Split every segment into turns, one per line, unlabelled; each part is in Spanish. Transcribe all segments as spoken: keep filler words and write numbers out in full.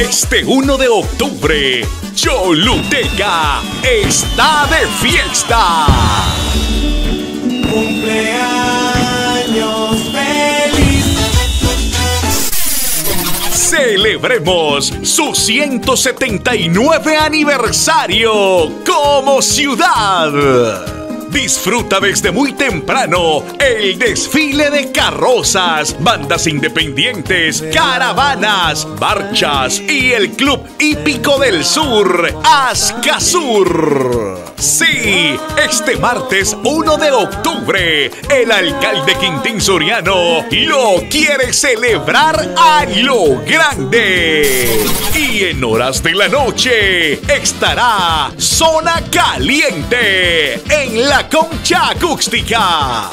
Este uno de octubre, Choluteca está de fiesta.
Cumpleaños feliz.
Celebremos su ciento setenta y nueve aniversario como ciudad. Disfruta desde muy temprano el desfile de carrozas, bandas independientes, caravanas, marchas y el Club Hípico del Sur, Ascasur. Sí, este martes uno de octubre, el alcalde Quintín Soriano lo quiere celebrar a lo grande. Y en horas de la noche estará Zona Caliente en la Concha Acústica.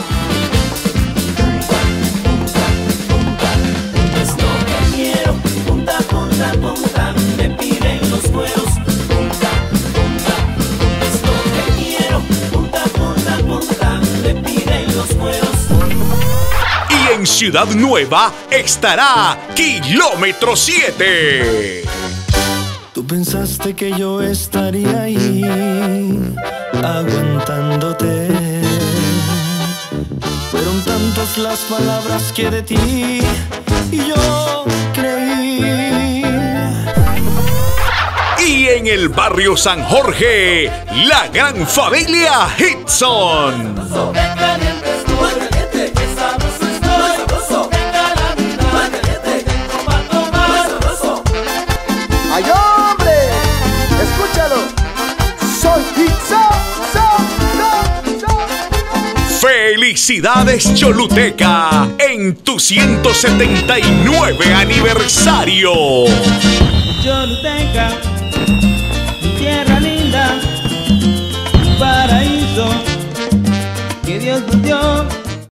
Es lo que quiero, punta, punta, punta, me piden los cueros, punta, punta. Es lo que quiero, punta, punta, punta, me piden los cueros.
Y en Ciudad Nueva estará Kilómetro siete.
Tú pensaste que yo estaría ahí, aguantándote. Fueron tantas las palabras que de ti y yo creí.
Y en el barrio San Jorge, la gran familia Hitson.
¡Ay, hombre! ¡Escúchalo! ¡Soy Hitson!
¡Felicidades, Choluteca! En tu ciento setenta y nueve aniversario.
Choluteca.